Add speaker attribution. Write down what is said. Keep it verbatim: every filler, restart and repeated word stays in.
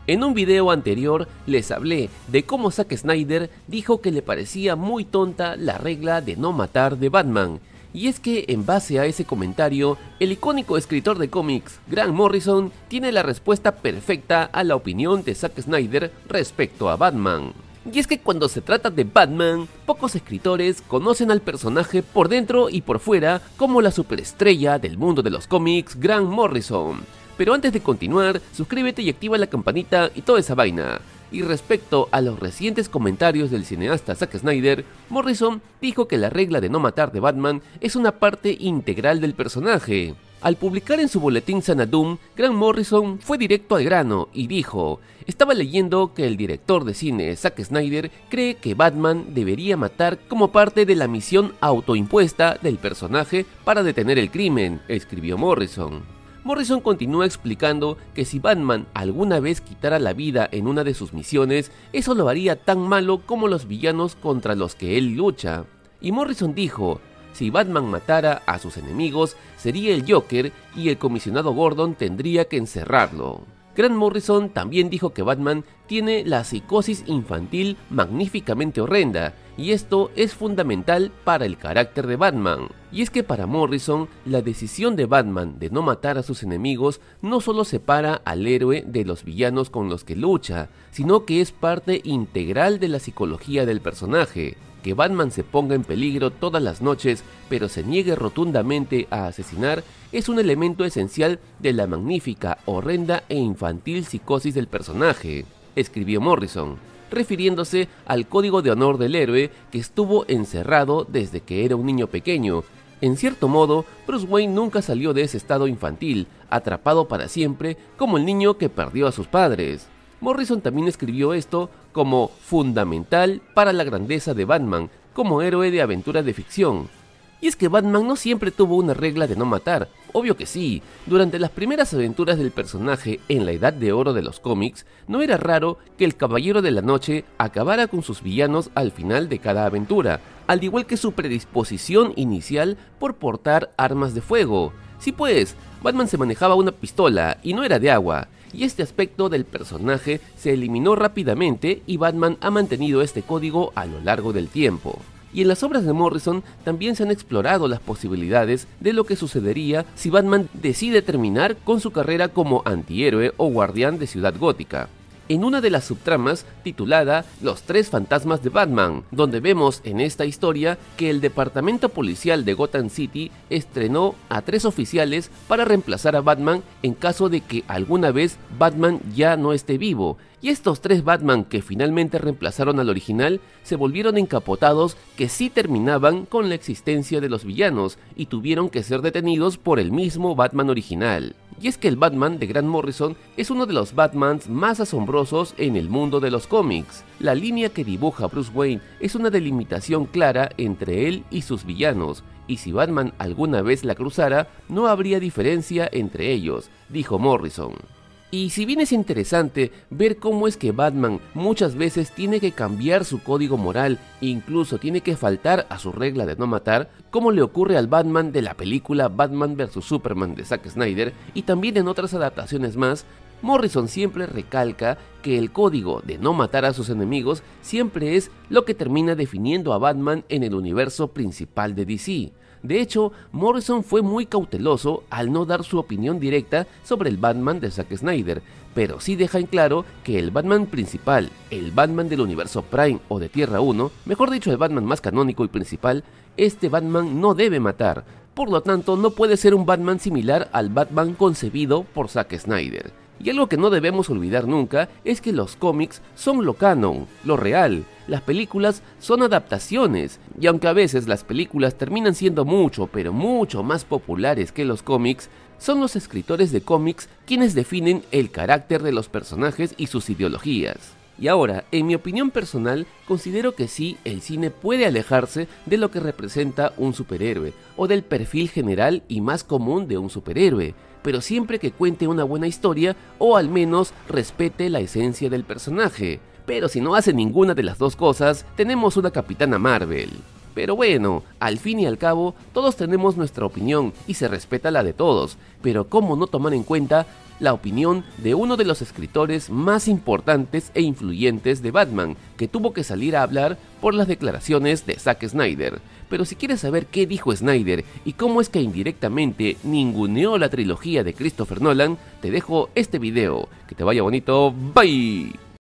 Speaker 1: En un video anterior les hablé de cómo Zack Snyder dijo que le parecía muy tonta la regla de no matar de Batman, y es que en base a ese comentario, el icónico escritor de cómics Grant Morrison tiene la respuesta perfecta a la opinión de Zack Snyder respecto a Batman. Y es que cuando se trata de Batman, pocos escritores conocen al personaje por dentro y por fuera como la superestrella del mundo de los cómics Grant Morrison. Pero antes de continuar, suscríbete y activa la campanita y toda esa vaina. Y respecto a los recientes comentarios del cineasta Zack Snyder, Morrison dijo que la regla de no matar de Batman es una parte integral del personaje. Al publicar en su boletín Sanadum, Grant Morrison fue directo al grano y dijo: estaba leyendo que el director de cine Zack Snyder cree que Batman debería matar como parte de la misión autoimpuesta del personaje para detener el crimen, escribió Morrison. Morrison continúa explicando que si Batman alguna vez quitara la vida en una de sus misiones, eso lo haría tan malo como los villanos contra los que él lucha. Y Morrison dijo: si Batman matara a sus enemigos, sería el Joker y el comisionado Gordon tendría que encerrarlo. Grant Morrison también dijo que Batman tiene la psicosis infantil magníficamente horrenda, y esto es fundamental para el carácter de Batman. Y es que para Morrison, la decisión de Batman de no matar a sus enemigos no solo separa al héroe de los villanos con los que lucha, sino que es parte integral de la psicología del personaje. Que Batman se ponga en peligro todas las noches, pero se niegue rotundamente a asesinar, es un elemento esencial de la magnífica, horrenda e infantil psicosis del personaje, escribió Morrison, refiriéndose al código de honor del héroe que estuvo encerrado desde que era un niño pequeño. En cierto modo, Bruce Wayne nunca salió de ese estado infantil, atrapado para siempre, como el niño que perdió a sus padres. Morrison también escribió esto como fundamental para la grandeza de Batman como héroe de aventuras de ficción. Y es que Batman no siempre tuvo una regla de no matar, obvio que sí. Durante las primeras aventuras del personaje en la Edad de Oro de los cómics, no era raro que el Caballero de la Noche acabara con sus villanos al final de cada aventura, al igual que su predisposición inicial por portar armas de fuego. Sí pues, Batman se manejaba una pistola y no era de agua, y este aspecto del personaje se eliminó rápidamente y Batman ha mantenido este código a lo largo del tiempo. Y en las obras de Morrison también se han explorado las posibilidades de lo que sucedería si Batman decide terminar con su carrera como antihéroe o guardián de Ciudad Gótica, en una de las subtramas titulada Los Tres Fantasmas de Batman, donde vemos en esta historia que el departamento policial de Gotham City estrenó a tres oficiales para reemplazar a Batman en caso de que alguna vez Batman ya no esté vivo, y estos tres Batman que finalmente reemplazaron al original se volvieron encapotados que sí terminaban con la existencia de los villanos y tuvieron que ser detenidos por el mismo Batman original. Y es que el Batman de Grant Morrison es uno de los Batmans más asombrosos en el mundo de los cómics. La línea que dibuja Bruce Wayne es una delimitación clara entre él y sus villanos, y si Batman alguna vez la cruzara, no habría diferencia entre ellos, dijo Morrison. Y si bien es interesante ver cómo es que Batman muchas veces tiene que cambiar su código moral e incluso tiene que faltar a su regla de no matar, como le ocurre al Batman de la película Batman versus Superman de Zack Snyder y también en otras adaptaciones más, Morrison siempre recalca que el código de no matar a sus enemigos siempre es lo que termina definiendo a Batman en el universo principal de D C. De hecho, Morrison fue muy cauteloso al no dar su opinión directa sobre el Batman de Zack Snyder, pero sí deja en claro que el Batman principal, el Batman del universo Prime o de Tierra uno, mejor dicho el Batman más canónico y principal, este Batman no debe matar, por lo tanto no puede ser un Batman similar al Batman concebido por Zack Snyder. Y algo que no debemos olvidar nunca es que los cómics son lo canon, lo real. Las películas son adaptaciones, y aunque a veces las películas terminan siendo mucho, pero mucho más populares que los cómics, son los escritores de cómics quienes definen el carácter de los personajes y sus ideologías. Y ahora, en mi opinión personal, considero que sí, el cine puede alejarse de lo que representa un superhéroe, o del perfil general y más común de un superhéroe, pero siempre que cuente una buena historia, o al menos respete la esencia del personaje. Pero si no hace ninguna de las dos cosas, tenemos una Capitana Marvel. Pero bueno, al fin y al cabo, todos tenemos nuestra opinión y se respeta la de todos, pero ¿cómo no tomar en cuenta la opinión de uno de los escritores más importantes e influyentes de Batman, que tuvo que salir a hablar por las declaraciones de Zack Snyder? Pero si quieres saber qué dijo Snyder y cómo es que indirectamente ninguneó la trilogía de Christopher Nolan, te dejo este video. Que te vaya bonito, bye.